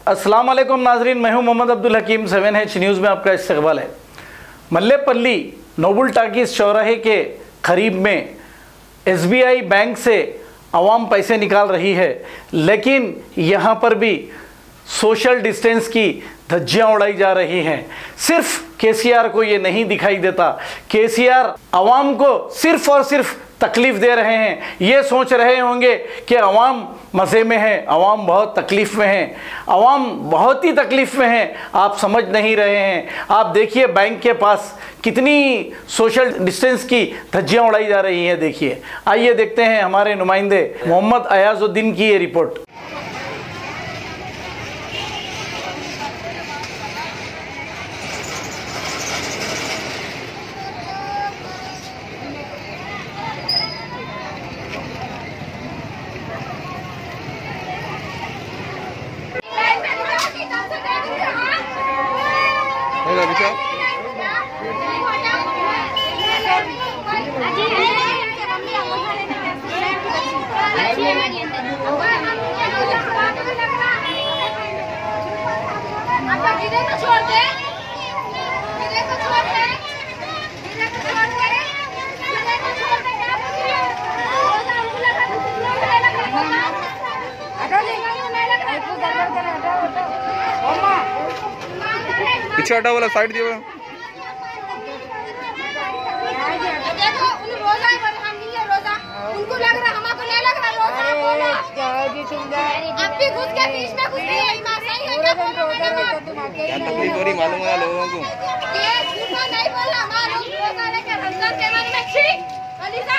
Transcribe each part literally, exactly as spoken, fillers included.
अस्सलाम वालेकुम नाजरीन, मैं हूं Mohammad Abdul Hakim. Seven H news में आपका इस्तकबाल है। मल्लेपल्ली नोबुल टाकीज चौराहे के करीब में एसबीआई बैंक से आवाम पैसे निकाल रही है, लेकिन यहाँ पर भी सोशल डिस्टेंस की धज्जियाँ उड़ाई जा रही हैं। सिर्फ केसीआर को ये नहीं दिखाई देता। केसीआर आवाम को सिर्फ और सिर्फ तकलीफ़ दे रहे हैं। ये सोच रहे होंगे कि अवाम मज़े में है, अवाम बहुत तकलीफ़ में है, अवाम बहुत ही तकलीफ़ में है। आप समझ नहीं रहे हैं। आप देखिए बैंक के पास कितनी सोशल डिस्टेंस की धज्जियाँ उड़ाई जा रही हैं। देखिए, आइए देखते हैं हमारे नुमाइंदे मोहम्मद अयाजुद्दीन की ये रिपोर्ट। पीछे हटा वाला साइड दिया। देखो उन रोजा है, पर हम नहीं है रोजा। उनको लग रहा, हमको नहीं लग रहा रोजा। बोलो अब भी घुस के बीच में घुस रही है। मां सही है क्या? बोलो क्या तकलीफ हो रही मालूम है लोगों को? ये झूठा नहीं बोला। हमारा रोजा लेकर रमजान के महीने में छी अलीजा।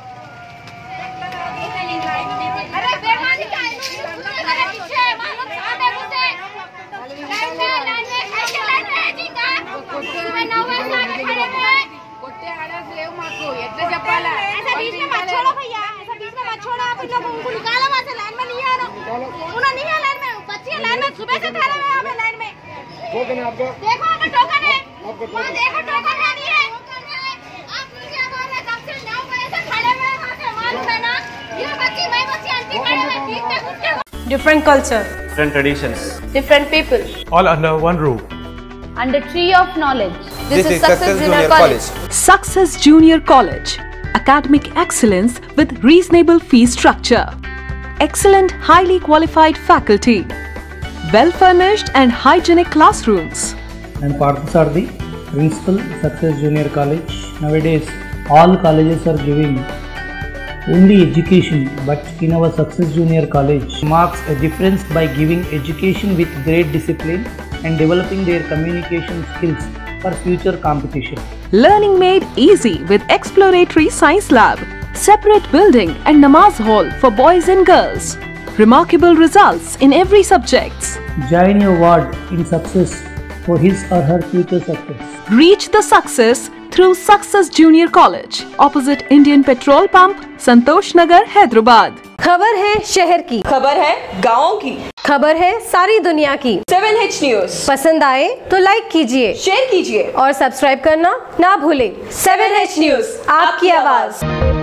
अरे बेमानी का अरे पीछे मालूम सामने घुसे लाइन में लाइन में ऐसे लाइन में जी का मैं नौवे साल में खड़े हुए कोटे आड़स लेव माको इतने जपाला ऐसा बीच में मत छोड़ो भैया, ऐसा बीच में मत छोड़ो। आप लोग उनको निकालो वहां से, लाइन में नहीं आ रहा। उन्होंने नहीं है लाइन में, बच्चे लाइन में सुबह से खड़े हुए हैं। हमें लाइन में टोकन है आपका, देखो हमें टोकन है, वहां देखो टोकन है नहीं है। आप मुझे बोल रहे कब से नौ बजे से खड़े हुए हैं वहां से, मालूम है ना? ये बच्ची मैं बच्ची आंटी खड़े हुए बीच में घुस के। Different culture, different traditions, different people, all under one roof. under tree of knowledge. This, this is Success Junior College. Success Junior College. Academic excellence with reasonable fee structure. Excellent, highly qualified faculty. Well-furnished and hygienic classrooms. And Parthasarthi, Principal, Success Junior College. Nowadays, all colleges are giving only education, but in our Success Junior College marks a difference by giving education with great discipline and developing their communication skills for future competition. Learning made easy with exploratory science lab, separate building and namaz hall for boys and girls. Remarkable results in every subjects. Join your ward in success for his or her future success. Reach the success through Success Junior College, opposite Indian Petrol Pump, Santosh Nagar, Hyderabad. खबर है शहर की, खबर है गाँव की, खबर है सारी दुनिया की। सेवन एच न्यूज़ पसंद आए तो लाइक कीजिए, शेयर कीजिए और सब्सक्राइब करना ना भूलें। सेवन एच न्यूज़, आपकी आवाज़।